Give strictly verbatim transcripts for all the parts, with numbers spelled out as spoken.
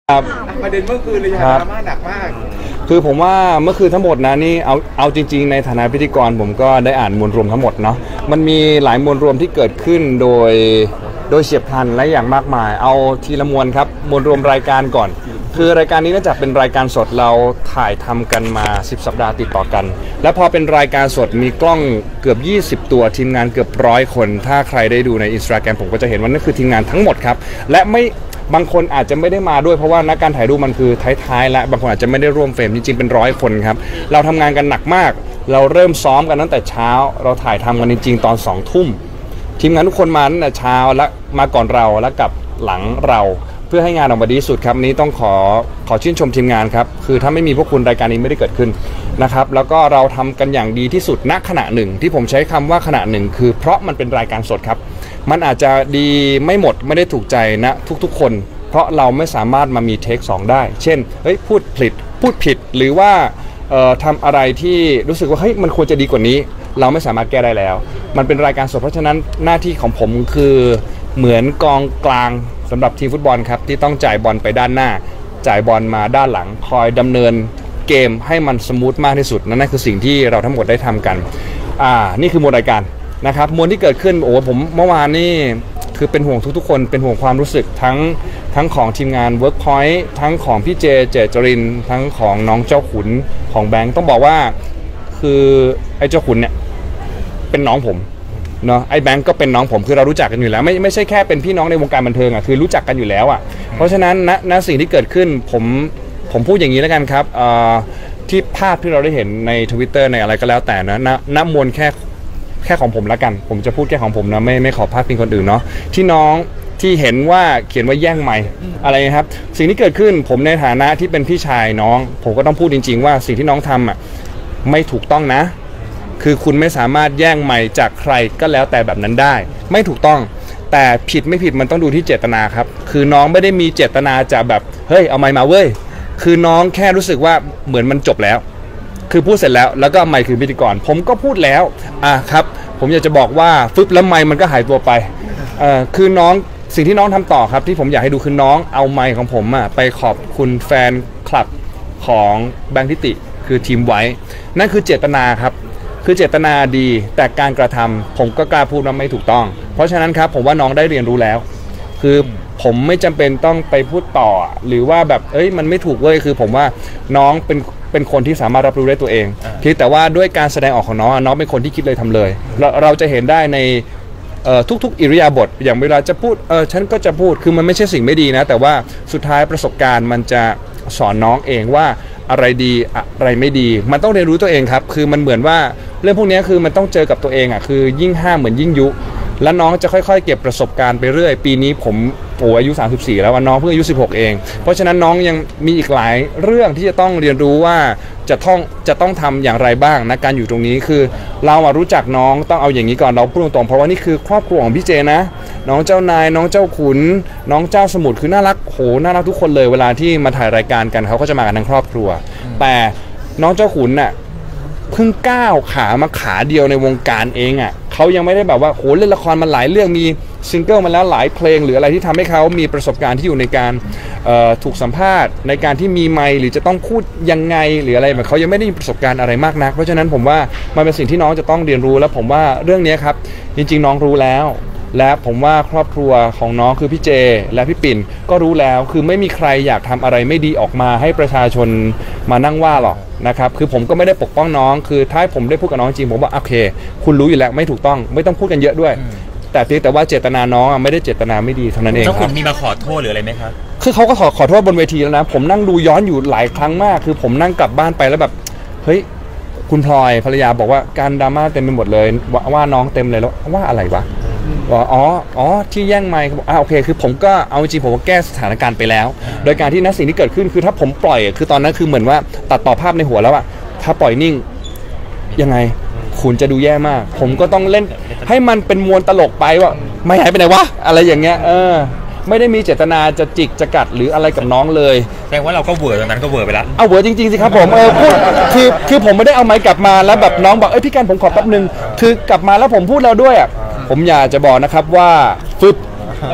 ครับประเด็นเมื่อคืนเลยดราม่าหนักมากคือผมว่าเมื่อคืนทั้งหมดนะนี่เอาเอาจริงๆในฐานะพิธีกรผมก็ได้อ่านมวลรวมทั้งหมดเนาะมันมีหลายมวลรวมที่เกิดขึ้นโดยโดยเฉียบพลันและอย่างมากมายเอาทีละมวลครับมวลรวมรายการก่อนคือรายการนี้เนื่องจากเป็นรายการสดเราถ่ายทำกันมาสิบสัปดาห์ติดต่อกันและพอเป็นรายการสดมีกล้องเกือบยี่สิบตัวทีมงานเกือบร้อยคนถ้าใครได้ดูใน Instagram ผมก็จะเห็นว่านั่นคือทีมงานทั้งหมดครับและไม่บางคนอาจจะไม่ได้มาด้วยเพราะว่านักการถ่ายรูปมันคือท้ายๆและบางคนอาจจะไม่ได้ร่วมเฟรมจริงๆเป็นร้อยคนครับเราทำงานกันหนักมากเราเริ่มซ้อมกันตั้งแต่เช้าเราถ่ายทำกันจริงๆตอนสองทุ่มทีมงานทุกคนมาตั้งแต่เช้าและมาก่อนเราและกับหลังเราเพื่อให้งานออกมาดีสุดครับนี้ต้องขอขอชื่นชมทีมงานครับคือถ้าไม่มีพวกคุณรายการนี้ไม่ได้เกิดขึ้นนะครับแล้วก็เราทำกันอย่างดีที่สุดณขณะหนึ่งที่ผมใช้คำว่าขณะหนึ่งคือเพราะมันเป็นรายการสดครับมันอาจจะดีไม่หมดไม่ได้ถูกใจนะทุกๆคนเพราะเราไม่สามารถมามีเทคสองได้เช่นเฮ้ยพูดผิดพูดผิดหรือว่าเอ่อทำอะไรที่รู้สึกว่าเฮ้ยมันควรจะดีกว่านี้เราไม่สามารถแก้ได้แล้วมันเป็นรายการสดเพราะฉะนั้นหน้าที่ของผมคือเหมือนกองกลางสำหรับทีมฟุตบอลครับที่ต้องจ่ายบอลไปด้านหน้าจ่ายบอลมาด้านหลังคอยดำเนินเกมให้มันสมูทมากที่สุดนั่นคือสิ่งที่เราทั้งหมดได้ทำกันอ่านี่คือมวลรายการนะครับมวลที่เกิดขึ้นโอ้ผมเมื่อวานนี่คือเป็นห่วงทุกๆคนเป็นห่วงความรู้สึกทั้งทั้งของทีมงาน Workpoint ทั้งของพี่เจเจจรินทั้งของน้องเจ้าขุนของแบงค์ต้องบอกว่าคือไอ้เจ้าขุนเนี่ยเป็นน้องผมเนาะไอ้แบงค์ก็เป็นน้องผมคือเรารู้จักกันอยู่แล้วไม่ไม่ใช่แค่เป็นพี่น้องในวงการบันเทิงอ่ะคือรู้จักกันอยู่แล้วอ่ะเพราะฉะนั้นณณสิ่งที่เกิดขึ้นผมผมพูดอย่างนี้แล้วกันครับที่ภาพที่เราได้เห็นใน Twitter ในอะไรก็แล้วแต่นะณณมวลแค่แค่ของผมละกันผมจะพูดแค่ของผมนะไม่ไม่ขอพาดพิงคนอื่นเนาะที่น้องที่เห็นว่าเขียนว่าแย่งไมค์อะไรครับสิ่งที่เกิดขึ้นผมในฐานะที่เป็นพี่ชายน้องผมก็ต้องพูดจริงๆว่าสิ่งที่น้องทำอ่ะไม่ถูกต้องนะคือคุณไม่สามารถแย่งไมค์จากใครก็แล้วแต่แบบนั้นได้ไม่ถูกต้องแต่ผิดไม่ผิดมันต้องดูที่เจตนาครับคือน้องไม่ได้มีเจตนาจะแบบเฮ้ยเอาไมค์มาเว้ยคือน้องแค่รู้สึกว่าเหมือนมันจบแล้วคือพูดเสร็จแล้วแล้วก็ไมค์คือพิธีกรผมก็พูดแล้วอ่ะครับผมอยากจะบอกว่าฟึบแล้วไมค์มันก็หายตัวไปเอ่อคือน้องสิ่งที่น้องทำต่อครับที่ผมอยากให้ดูคือน้องเอาไมค์ของผมอ่ะไปขอบคุณแฟนคลับของแบงค์ทิติคือทีมไว้นั่นคือเจตนาครับคือเจตนาดีแต่การกระทำผมก็กล้าพูดว่าไม่ถูกต้องเพราะฉะนั้นครับผมว่าน้องได้เรียนรู้แล้วคือผมไม่จำเป็นต้องไปพูดต่อหรือว่าแบบเอ้ยมันไม่ถูกเว้ยคือผมว่าน้องเป็นเป็นคนที่สามารถรับรู้ได้ตัวเองทีแต่ว่าด้วยการแสดงออกของน้องน้องเป็นคนที่คิดเลยทำเลยเราเราจะเห็นได้ในทุกๆอิริยาบถอย่างเวลาจะพูดเออฉันก็จะพูดคือมันไม่ใช่สิ่งไม่ดีนะแต่ว่าสุดท้ายประสบการณ์มันจะสอนน้องเองว่าอะไรดีอะไรไม่ดีมันต้องเรียนรู้ตัวเองครับคือมันเหมือนว่าเรื่องพวกนี้คือมันต้องเจอกับตัวเองอ่ะคือยิ่งห้ามเหมือนยิ่งยุแล้วน้องจะค่อยๆเก็บประสบการณ์ไปเรื่อยปีนี้ผมโอ้อายุสามสิบสี่แล้วน้องเพิ่งอายุสิบหกเองเพราะฉะนั้นน้องยังมีอีกหลายเรื่องที่จะต้องเรียนรู้ว่าจะต้องจะต้องทำอย่างไรบ้างนะการอยู่ตรงนี้คือเราอะรู้จักน้องต้องเอาอย่างนี้ก่อนเราพูดตรงๆเพราะว่านี่คือครอบครัวของพี่เจนะน้องเจ้านายน้องเจ้าขุนน้องเจ้าสมุทรคือน่ารักโหน่ารักทุกคนเลยเวลาที่มาถ่ายรายการกันเขาก็จะมากันทั้งครอบครัวแต่น้องเจ้าขุนน่ะเพิ่งก้าวขามาขาเดียวในวงการเองอ่ะเขายังไม่ได้แบบว่าโหเล่นละครมาหลายเรื่องมีซิงเกิลมาแล้วหลายเพลงหรืออะไรที่ทำให้เขามีประสบการณ์ที่อยู่ในการถูกสัมภาษณ์ในการที่มีไมค์หรือจะต้องพูดยังไงหรืออะไรแบบเขายังไม่ได้มีประสบการณ์อะไรมากนักเพราะฉะนั้นผมว่ามันเป็นสิ่งที่น้องจะต้องเรียนรู้แล้วผมว่าเรื่องนี้ครับจริงๆน้องรู้แล้วและผมว่าครอบครัวของน้องคือพี่เจและพี่ปิ่นก็รู้แล้วคือไม่มีใครอยากทำอะไรไม่ดีออกมาให้ประชาชนมานั่งว่าหรอกนะครับคือผมก็ไม่ได้ปกป้องน้องคือถ้าผมได้พูดกับน้องจริงผมว่าโอเคคุณรู้อยู่แล้วไม่ถูกต้องไม่ต้องพูดกันเยอะด้วยแต่เพียงแต่ว่าเจตนาน้องไม่ได้เจตนาไม่ดีเท่านั้นเองครับคุณมีมาขอโทษหรืออะไรไหมครับคือเขาก็ขอขอโทษบนเวทีแล้วนะผมนั่งดูย้อนอยู่หลายครั้งมากคือผมนั่งกลับบ้านไปแล้วแบบเฮ้ยคุณพลอยภรรยาบอกว่าการดราม่าเต็มไปหมดเลยว่าน้องเต็มเลยแล้วว่าอะไรวะอ๋ออ๋อที่แย่งไมค์อ่าโอเคคือผมก็เอาจริงผมก็แก้สถานการณ์ไปแล้วโดยการที่นักสิ่งที่เกิดขึ้นคือถ้าผมปล่อยคือตอนนั้นคือเหมือนว่าตัดต่อภาพในหัวแล้วอะถ้าปล่อยนิ่งยังไงคุณจะดูแย่มากผมก็ต้องเล่นให้มันเป็นมวลตลกไปว่าไม่หายไปไหนวะอะไรอย่างเงี้ยเออไม่ได้มีเจตนาจะจิกจะกัดหรืออะไรกับน้องเลยแสดงว่าเราก็เวอร์ตอนนั้นก็เวอร์ไปแล้วเอาเวอร์จริงๆสิครับผมเออพูดคือคือผมไม่ได้เอาไมค์กลับมาแล้วแบบน้องบอกเอ้ยพี่กันผมขอแป๊บนึงคือกลับมาแล้วผมพูดแล้วด้วยอ่ะผมอยากจะบอกนะครับว่าฟึบ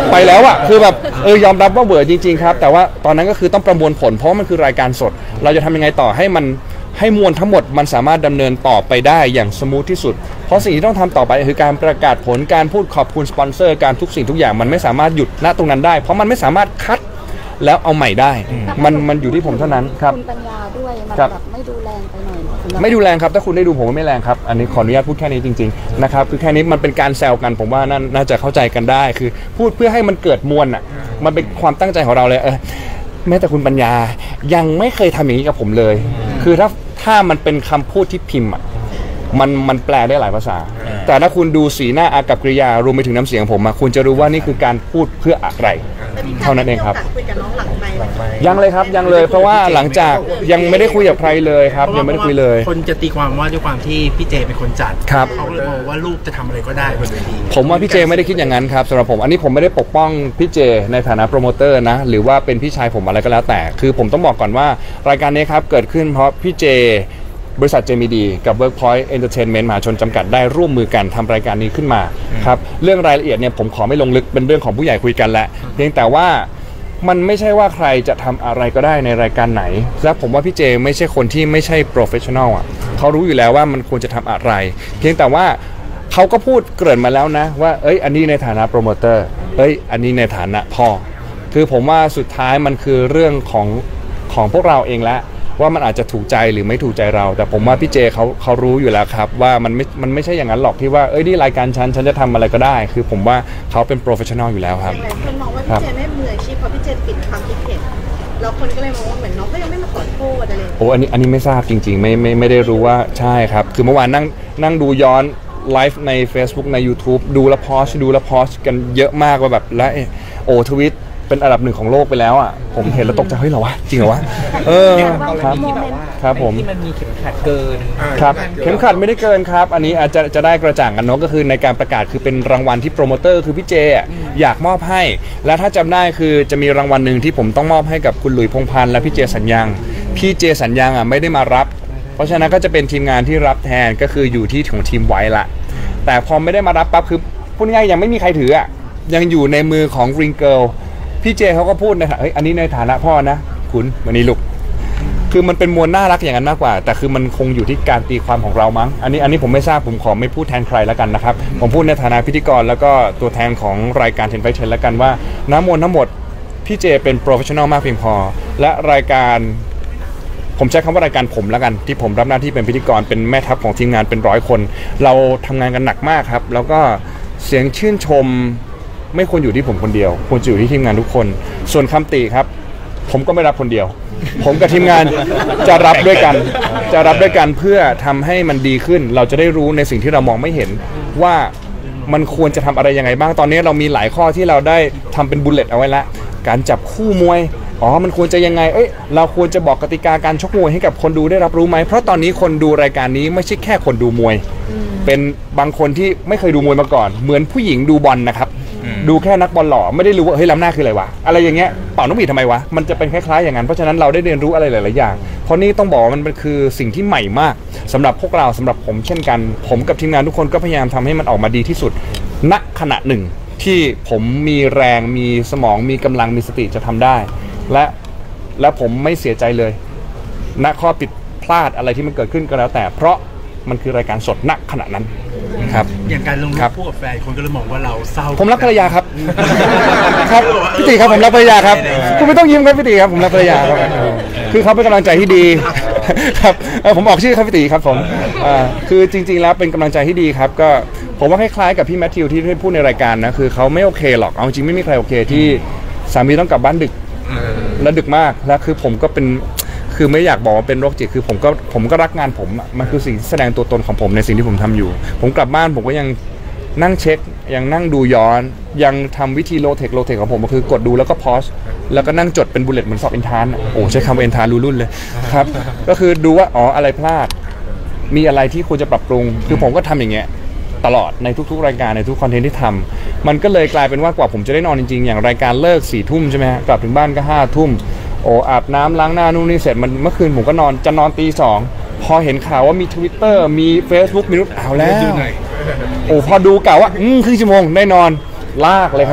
ไปแล้วอะคือแบบเออยอมรับว่าเบื่อจริงๆครับแต่ว่าตอนนั้นก็คือต้องประมวลผลเพราะมันคือรายการสดเราจะทำยังไงต่อให้มันให้มวลทั้งหมดมันสามารถดำเนินต่อไปได้อย่างสมูทที่สุดเพราะสิ่งที่ต้องทำต่อไปคือการประกาศผลการพูดขอบคุณสปอนเซอร์การทุกสิ่งทุกอย่างมันไม่สามารถหยุดณตรงนั้นได้เพราะมันไม่สามารถคัดแล้วเอาใหม่ได้มันมันอยู่ที่ผมเท่านั้นครับคุณปัญญาด้วยมันครับแบบไม่ดูแรงไปหน่อยสำหรับไม่ดูแรงครับถ้าคุณได้ดูผมว่าไม่แรงครับอันนี้ขออนุญาตพูดแค่นี้จริงๆนะครับคือแค่นี้มันเป็นการแซวกันผมว่าน่าน่าจะเข้าใจกันได้คือพูดเพื่อให้มันเกิดมวลอ่ะมันเป็นความตั้งใจของเราเลยเออแม้แต่คุณปัญญายังไม่เคยทำอย่างนี้กับผมเลยคือถ้าถ้ามันเป็นคำพูดที่พิมพ์อ่ะมันมันแปลได้หลายภาษาแต่ถ้าคุณดูสีหน้าอากับกริยารวมไปถึงน้ำเสียงผมอะคุณจะรู้ว่านี่คือการพูดเพื่ออะไรเท่านั้นเองครับคุยกับน้องหลังไมค์ไหมยังเลยครับยังเลยเพราะว่าหลังจากยังไม่ได้คุยกับใครเลยครับยังไม่ได้คุยเลยคนจะตีความว่าด้วยความที่พี่เจเป็นคนจัดครับเขาเลยมองว่าลูกจะทำอะไรก็ได้บนเวทีผมว่าพี่เจไม่ได้คิดอย่างนั้นครับสำหรับผมอันนี้ผมไม่ได้ปกป้องพี่เจในฐานะโปรโมเตอร์นะหรือว่าเป็นพี่ชายผมอะไรก็แล้วแต่คือผมต้องบอกก่อนว่ารายการนี้ครับเกิดขึ้นเพราะพี่เจบริษัท เจ เอ็ม อี ดี กับ Workpoint Entertainment มหาชนจำกัดได้ร่วมมือกันทำรายการนี้ขึ้นมาครับเรื่องรายละเอียดเนี่ยผมขอไม่ลงลึกเป็นเรื่องของผู้ใหญ่คุยกันแหละเพียงแต่ว่ามันไม่ใช่ว่าใครจะทำอะไรก็ได้ในรายการไหนและผมว่าพี่เจไม่ใช่คนที่ไม่ใช่ professional อ่ะเขารู้อยู่แล้วว่ามันควรจะทำอะไร เพียงแต่ว่าเขาก็พูดเกริ่นมาแล้วนะว่าเอ้ยอันนี้ในฐานะโปรโมเตอร์เอ้ยอันนี้ในฐานะพ่อคือผมว่าสุดท้ายมันคือเรื่องของของพวกเราเองแล้วว่ามันอาจจะถูกใจหรือไม่ถูกใจเราแต่ผมว่าพี่เจเขาเขารู้อยู่แล้วครับว่ามันไม่มันไม่ใช่อย่างนั้นหรอกที่ว่าเอ้ยนี่รายการฉันฉันจะทำอะไรก็ได้คือผมว่าเขาเป็นโปรเฟชชั่นอลอยู่แล้วครับหลายคนมองว่าพี่เจไม่มืออาชีพเพราะพี่เจปิดความคิดเห็นแล้วคนก็เลยมองว่าเหมือนน้องก็ยังไม่มาขอโทษอะไรโอ้อันนี้อันนี้ไม่ทราบจริงๆไม่ไม่ไม่ได้รู้ว่าใช่ครับคือเมื่อวานนั่งนั่งดูย้อนไลฟ์ใน Facebook ใน YouTube ดูและพอสดูและพอสกันเยอะมากว่าแบบและโอ้ทวิตเป็นอันดับหนึ่งของโลกไปแล้วอ่ะผมเห็นแล้วตกใจเฮ้ยเหรอวะจริงเหรอวะเออครับครับผมที่มันมีเข็มขัดเกินครับเข็มขัดไม่ได้เกินครับอันนี้อาจจะจะได้กระจ่างกันเนาะก็คือในการประกาศคือเป็นรางวัลที่โปรโมเตอร์คือพี่เจอ่ะอยากมอบให้และถ้าจำได้คือจะมีรางวัลหนึ่งที่ผมต้องมอบให้กับคุณหลุยส์พงษ์พันธ์และพี่เจสัญญังพี่เจสัญญังอ่ะไม่ได้มารับเพราะฉะนั้นก็จะเป็นทีมงานที่รับแทนก็คืออยู่ที่ของทีมไว้ละแต่พอไม่ได้มารับปั๊บคือพูดง่ายๆยังไม่มีใครถืออ่ะยังอยู่ในมือของริงเกิลพี่เจเขาก็พูดในฐานะเฮ้ยอันนี้ในฐานะพ่อนะคุณวันนี้ลูกคือมันเป็นมวลน่ารักอย่างนั้นมากกว่าแต่คือมันคงอยู่ที่การตีความของเรามั้งอันนี้อันนี้ผมไม่ทราบผมขอไม่พูดแทนใครแล้วกันนะครับผมพูดในฐานะพิธีกรแล้วก็ตัวแทนของรายการเทนไฟเทนแล้วกันว่าน้ำมวลทั้งหมดพี่เจเป็นโปรเฟชชั่นอลมากเพียงพอและรายการผมใช้คำว่ารายการผมแล้วกันที่ผมรับหน้าที่เป็นพิธีกรเป็นแม่ทัพของทีมงานเป็นร้อยคนเราทำงานกันหนักมากครับแล้วก็เสียงชื่นชมไม่ควรอยู่ที่ผมคนเดียวควรจะอยู่ที่ทีมงานทุกคนส่วนคำติครับผมก็ไม่รับคนเดียวผมกับทีมงานจะรับด้วยกันจะรับด้วยกันเพื่อทำให้มันดีขึ้นเราจะได้รู้ในสิ่งที่เรามองไม่เห็นว่ามันควรจะทำอะไรยังไงบ้างตอนนี้เรามีหลายข้อที่เราได้ทำเป็นบุลเลตเอาไว้แล้วการจับคู่มวยอ๋อมันควรจะยังไงเอ้ยเราควรจะบอกกติกาการชกมวยให้กับคนดูได้รับรู้ไหมเพราะตอนนี้คนดูรายการนี้ไม่ใช่แค่คนดูมวยเป็นบางคนที่ไม่เคยดูมวยมาก่อนเหมือนผู้หญิงดูบอลนะครับดูแค่นักบอลหล่อไม่ได้รู้ว่าเฮ้ยล้ำหน้าคืออะไรวะอะไรอย่างเงี้ยเป่านกหวีดทำไมวะมันจะเป็นคล้ายๆอย่างนั้นเพราะฉะนั้นเราได้เรียนรู้อะไรหลายๆอย่างเพราะนี่ต้องบอกว่ามันคือสิ่งที่ใหม่มากสำหรับพวกเราสำหรับผมเช่นกันผมกับทีมงานทุกคนก็พยายามทำให้มันออกมาดีที่สุดณขณะหนึ่งที่ผมมีแรงมีสมองมีกำลังมีสติจะทำได้และและผมไม่เสียใจเลยณข้อผิดพลาดอะไรที่มันเกิดขึ้นก็แล้วแต่เพราะมันคือรายการสดณขณะนั้นครับอย่างการลงรูปคู่กับแฟนคนก็เลยมองว่าเราเศร้าผมรักภรรยาครับครับพี่ติครับผมรักภรรยาครับคุณไม่ต้องยิ้มครับพี่ติครับผมรักภรรยาครับคือเขาเป็นกำลังใจที่ดีครับผมออกชื่อครับพี่ติครับผมคือจริงๆแล้วเป็นกำลังใจที่ดีครับก็ผมว่าคล้ายๆกับพี่แมทธิวที่ได้พูดในรายการนะคือเขาไม่โอเคหรอกเอาจริงไม่มีใครโอเคที่สามีต้องกลับบ้านดึกและดึกมากและคือผมก็เป็นคือไม่อยากบอกว่าเป็นโรคจิตคือผมก็ผมก็รักงานผมมันคือสิ่งที่แสดงตัวตนของผมในสิ่งที่ผมทำอยู่ผมกลับบ้านผมก็ยังนั่งเช็คยังนั่งดูย้อนยังทำวิธีโลเทคโลเทคของผมก็คือกดดูแล้วก็พอสแล้วก็นั่งจดเป็นบุลเลตเหมือนสอบอินทานโอ้ใช้คำว่าอินทานรู้รุ่นเลยครับก็คือดูว่าอ๋ออะไรพลาดมีอะไรที่ควรจะปรับปรุงคือผมก็ทำอย่างเงี้ยตลอดในทุกๆรายการในทุกคอนเทนต์ที่ทำมันก็เลยกลายเป็นว่ากว่าผมจะได้นอนจริงๆอย่างรายการเลิกสี่ทุ่มใช่ไหมฮะกลับถึงบ้านก็ห้าทุ่มโอ้อาบน้ำล้างหน้านู่นนี่เสร็จมันเมื่อคืนผมก็นอนจะนอนตีสองพอเห็นข่าวว่ามี Twitter มี Facebook มีนู่นเอาแล้วโอ้พอดูกล่าวว่าอืมครึ่งชั่วโมงได้นอนลากเลยครับ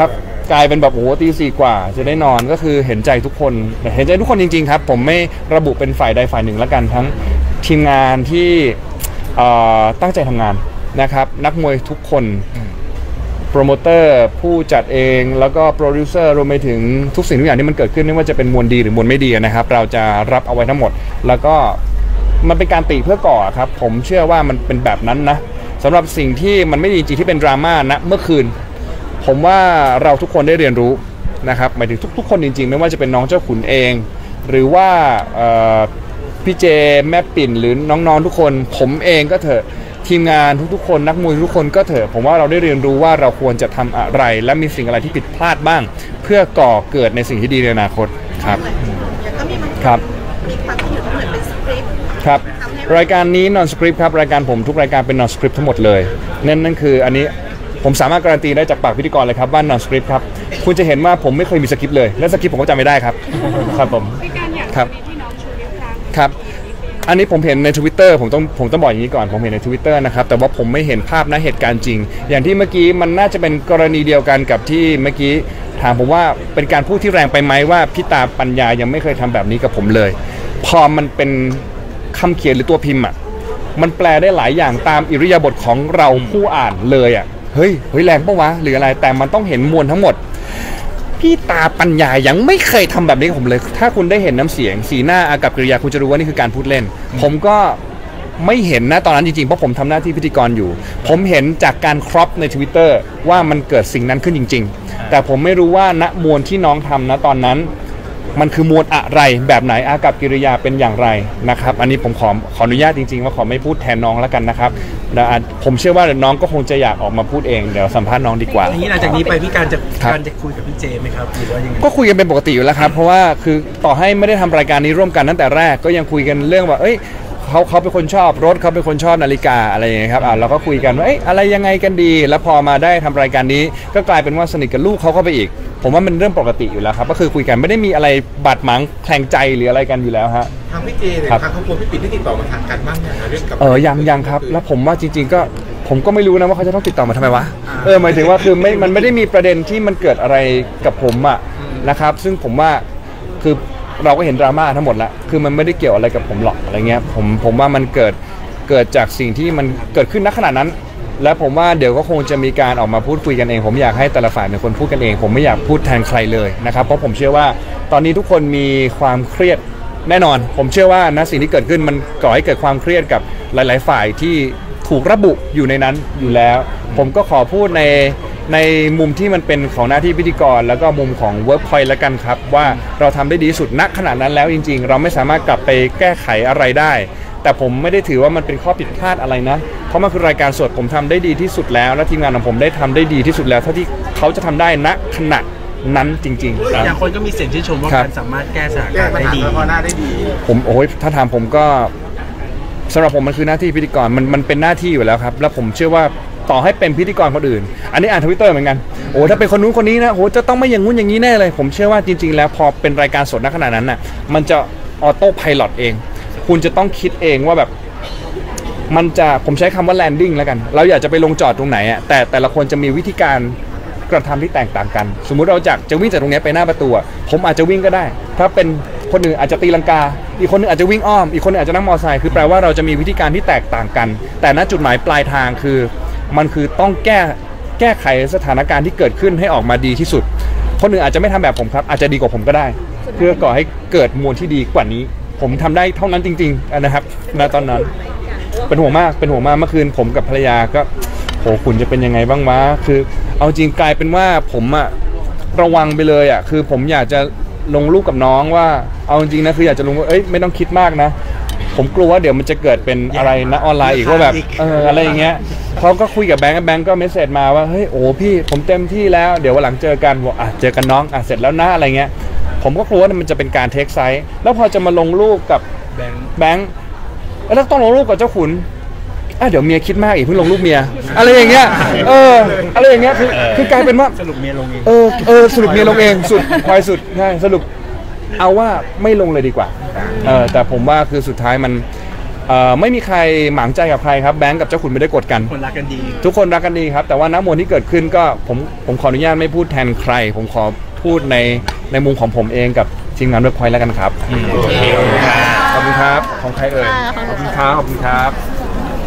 กลายเป็นแบบโอ้โหตีสี่กว่าจะได้นอนก็คือเห็นใจทุกคนเห็นใจทุกคนจริงๆครับผมไม่ระบุเป็นฝ่ายใดฝ่ายหนึ่งแล้วกันทั้งทีมงานที่ตั้งใจทำงานนะครับนักมวยทุกคนโปรโมเตอร์ผู้จัดเองแล้วก็โปรดิวเซอร์รวมไปถึงทุกสิ่งทุกอย่างที่มันเกิดขึ้นไม่ว่าจะเป็นมวลดีหรือมวลไม่ดีนะครับเราจะรับเอาไว้ทั้งหมดแล้วก็มันเป็นการติเพื่อก่อครับผมเชื่อว่ามันเป็นแบบนั้นนะสำหรับสิ่งที่มันไม่ดีจริงที่เป็นดราม่านะเมื่อคืนผมว่าเราทุกคนได้เรียนรู้นะครับหมายถึงทุกๆคนจริงๆไม่ว่าจะเป็นน้องเจ้าขุนเองหรือว่าพี่เจแม่ปิ่นหรือน้องๆทุกคนผมเองก็เถอะทีมงานทุกๆคนนักมวยทุกคนก็เถอะผมว่าเราได้เรียนรู้ว่าเราควรจะทำอะไรและมีสิ่งอะไรที่ผิดพลาดบ้างเพื่อก่อเกิดในสิ่งที่ดีในอนาคตครับก็มีมันครับมีความที่เหมือนเป็นสคริปต์ครับรายการนี้ non script ครับรายการผมทุกรายการเป็น non script ทั้งหมดเลยนั่นนั่นคืออันนี้ผมสามารถการันตีได้จากปากพิธีกรเลยครับว่า non script ครับคุณจะเห็นว่าผมไม่เคยมีสคริปต์เลยและสคริปต์ผมก็จำไม่ได้ครับครับผมครับครับอันนี้ผมเห็นใน Twitter ผมต้องผมต้องบอกอย่างนี้ก่อนผมเห็นใน Twitter นะครับแต่ว่าผมไม่เห็นภาพณเหตุการณ์จริงอย่างที่เมื่อกี้มันน่าจะเป็นกรณีเดียวกันกับที่เมื่อกี้ถามผมว่าเป็นการพูดที่แรงไปไหมว่าพี่ตาปัญญายังไม่เคยทำแบบนี้กับผมเลยพอมันเป็นคำเขียนหรือตัวพิมพ์อ่ะมันแปลได้หลายอย่างตามอิริยาบถของเราผู้อ่านเลยอ่ะเฮ้ยเฮ้ยแรงปะวะหรืออะไรแต่มันต้องเห็นมวลทั้งหมดพี่ตาปัญญายังไม่เคยทำแบบนี้กับผมเลยถ้าคุณได้เห็นน้ำเสียงสีหน้าอากับกิริยาคุณจะรู้ว่านี่คือการพูดเล่นผมก็ไม่เห็นนะตอนนั้นจริงๆเพราะผมทำหน้าที่พิธีกรอยู่ผมเห็นจากการครอปใน Twitter ว่ามันเกิดสิ่งนั้นขึ้นจริงๆแต่ผมไม่รู้ว่าณมวลที่น้องทำนะตอนนั้นมันคือมวลอะไรแบบไหนอากับกิริยาเป็นอย่างไรนะครับอันนี้ผมขอขออนุญาตจริงๆว่าขอไม่พูดแทนน้องแล้วกันนะครับผมเชื่อว่าน้องก็คงจะอยากออกมาพูดเองเดี๋ยวสัมภาษณ์น้องดีกว่าทีนี้หลังจากนี้ไปพี่การจะการจะคุยกับพี่เจไหมครับหรือว่ายังไงก็คุยกันเป็นปกติอยู่แล้วครับเพราะว่าคือต่อให้ไม่ได้ทำรายการนี้ร่วมกันตั้งแต่แรกก็ยังคุยกันเรื่องว่าเอ้ยเขาเขาเป็นคนชอบรถเขาเป็นคนชอบนาฬิกาอะไรอย่างเงี้ยครับอ่าเราก็คุยกันว่าเอ้ยอะไรยังไงกันดีแล้วพอมาได้ทำรายการนี้ก็กลายเป็นว่าสนิทกับลูกเขาเข้าไปอีกผมว่ามันเรื่องปกติอยู่แล้วครับก็คือคุยกันไม่ได้มีอะไรบาดหมางแข่งใจหรืออะไรกันอยู่แล้วฮะทางพี่เจเลยทางครอบครัวพี่ปิ่นที่ติดต่อมาทางกันบ้างเนี่ยเรื่องกับเออยังยังครับแล้วผมว่าจริงๆก็ผมก็ไม่รู้นะว่าเขาจะต้องติดต่อมาทำไมวะเออหมายถึงว่าคือไม่มันไม่ได้มีประเด็นที่มันเกิดอะไรกับผมอะนะครับซึ่งผมว่าคือเราก็เห็นดราม่าทั้งหมดแล้วคือมันไม่ได้เกี่ยวอะไรกับผมหรอกอะไรเงี้ยผมผมว่ามันเกิดเกิดจากสิ่งที่มันเกิดขึ้นณขณะนั้นและผมว่าเดี๋ยวก็คงจะมีการออกมาพูดคุยกันเองผมอยากให้แต่ละฝ่ายเป็นคนพูดกันเองผมไม่อยากพูดแทนใครเลยนะครับเพราะผมเชื่อว่าตอนนี้ทุกคนมีความเครียดแน่นอนผมเชื่อว่าณสิ่งที่เกิดขึ้นมันก่อให้เกิดความเครียดกับหลายๆฝ่ายที่ถูกระบุอยู่ในนั้นอยู่แล้วผมก็ขอพูดในในมุมที่มันเป็นของหน้าที่พิธีกรแล้วก็มุมของ Workpoint แล้วกันครับว่าเราทำได้ดีที่สุดณขณะนั้นแล้วจริงๆเราไม่สามารถกลับไปแก้ไขอะไรได้แต่ผมไม่ได้ถือว่ามันเป็นข้อผิดพลาดอะไรนะเพราะมันคือรายการสดผมทำได้ดีที่สุดแล้วและทีมงานของผมได้ทำได้ดีที่สุดแล้วเท่าที่เขาจะทำได้ณขณะนั้นจริงๆอย่างคนก็มีเสียงชื่นชมว่าการสามารถแก้สถานการณ์ได้ดีได้ดีผมโอ้ยถ้าถามผมก็สำหรับผมมันคือหน้าที่พิธีกรมันมันเป็นหน้าที่อยู่แล้วครับแล้วผมเชื่อว่าต่อให้เป็นพิธีกรคนอื่นอันนี้อ่าน Twitter เหมือนกันโอ้ถ้าเป็นคนนู้นคนนี้นะโอ้จะต้องไม่อย่างงู้นอย่างนี้แน่เลยผมเชื่อว่าจริงๆแล้วพอเป็นรายการสดณขณะนั้นน่ะมันจะออโต้ไพลอตเองคุณจะต้องคิดเองว่าแบบมันจะผมใช้คำว่าแลนดิ้งแล้วกันเราอยากจะไปลงจอดตรงไหนอ่ะแต่แต่ละคนจะมีวิธีการกระทำที่แตกต่างกันสมมุติเราจากจะวิ่งจากตรงนี้ไปหน้าประตูผมอาจจะวิ่งก็ได้ถ้าเป็นคนอื่นอาจจะตีลังกาอีกคนนึงอาจจะวิ่งอ้อมอีกคนนึงอาจจะนั่งมอเตอร์ไซค์คือแปลว่าเราจะมีวิธีการที่แตกต่างกันแต่ณจุดหมายปลายทางคือมันคือต้องแก้แก้ไขสถานการณ์ที่เกิดขึ้นให้ออกมาดีที่สุดคนอื่นอาจจะไม่ทำแบบผมครับอาจจะดีกว่าผมก็ได้เพื่อก่อให้เกิดมวลที่ดีกว่านี้ผมทำได้เท่านั้นจริงๆนะครับณตอนนั้นเป็นห่วงมากเป็นห่วงมากเมื่อคืนผมกับภรรยาก็โหคุณจะเป็นยังไงบ้างวะคือเอาจริงกลายเป็นว่าผมอะระวังไปเลยอะคือผมอยากจะลงรูปกับน้องว่าเอาจริงนะคืออยากจะลงว่าเอ้ยไม่ต้องคิดมากนะผมกลัวว่าเดี๋ยวมันจะเกิดเป็นอะไรนะออนไลน์อีกว่าแบบเอออะไรอย่างเงี้ยเขาก็คุยกับแบงค์แบงค์ก็เมสเซจมาว่าเฮ้ยโอ้พี่ผมเต็มที่แล้วเดี๋ยววันหลังเจอกันบอกอ่ะเจอกันน้องอ่ะเสร็จแล้วนะอะไรเงี้ยผมก็กลัวว่ามันจะเป็นการเทคไซส์แล้วพอจะมาลงรูปกับแบงค์แบงค์แล้วต้องลงรูปกับเจ้าขุนอ่ะเดี๋ยวเมียคิดมากอีกเพิ่งลงรูปเมียอะไรอย่างเงี้ยเอออะไรอย่างเงี้ยคือคือกลายเป็นว่าสรุปเมียลงเองเออเออสรุปเมียลงเองสุดควายสุดใช่สรุปเอาว่าไม่ลงเลยดีกว่าเออแต่ผมว่าคือสุดท้ายมันเอ่อไม่มีใครหมางใจกับใครครับแบงก์กับเจ้าขุนไม่ได้กดกันคนรักกันดีทุกคนรักกันดีครับแต่ว่าน้ำมนต์ที่เกิดขึ้นก็ผมผมขออนุญาตไม่พูดแทนใคร ผมขอพูดในในมุมของผมเองกับทีมงานเวิร์กพอยต์แล้วกันครับโอเคขอบคุณครับขอบคุณครับของใครเอ่ยขอบคุณครับขอบคุณครับ